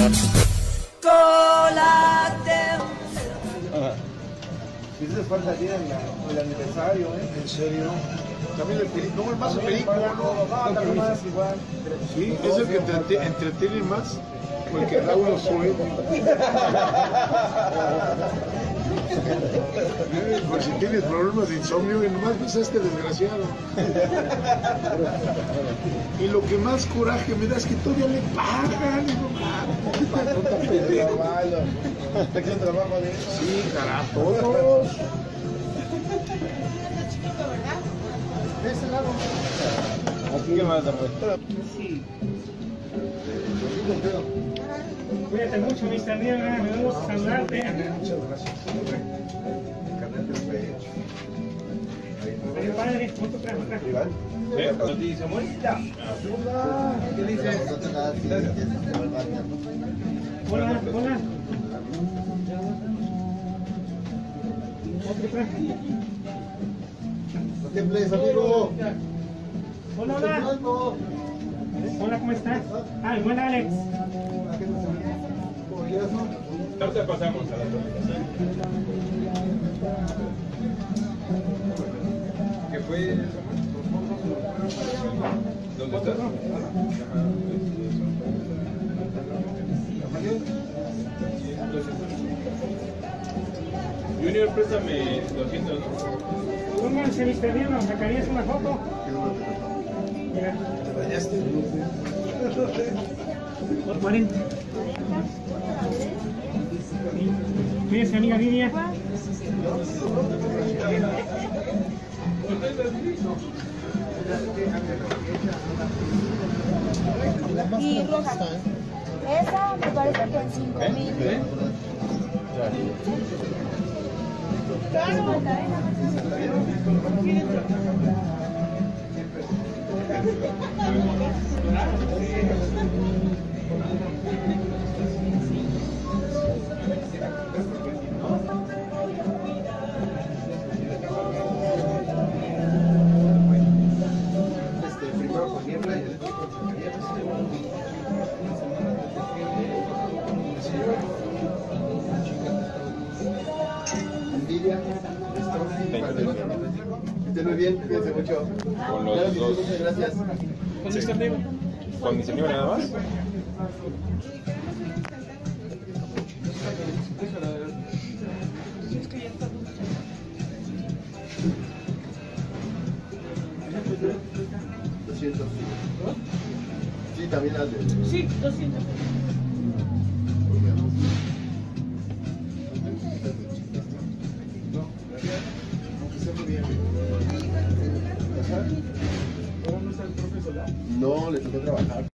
Dice falta el aniversario, ¿En serio? También el película, no es más el película, no más igual. Sí, es el que entretiene más, porque Raúl lo sube. Por si tienes problemas de insomnio, y nomás ves a este desgraciado. Y lo que más coraje me da es que todavía le pagan. Sí, carajo, todos. De ese lado. ¿Qué más, Daniel? Sí. Cuídate mucho, mis amigos, me vamos a saludarte. Muchas gracias. Ay, padre, ¿cuánto trajo acá? ¿No te dice Samuel? ¿Qué dice? Hola, hola. ¿Otro traje? No tiembles, amigo. Hola, hola. Hola, ¿cómo estás? Ah, el buen Alex. Ahorita pasamos a la otra. ¿Qué fue, Samuel? ¿Dónde estás? Junior, préstame 200, ¿no? ¿Cómo se viste bien? ¿Nos sacarías una foto? Mira. ¿Te bañaste? Por 40. Cuídense, amiga Lidia. Y roja. Esa me parece que en 5,000. Primero con niebla y después con envidia. Estén muy bien, cuídense mucho. Con los dos. Muchas gracias. ¿Con este amigo? ¿Con mis amigos nada más? Sí, también las de... Sí, 200. No, le tocó trabajar.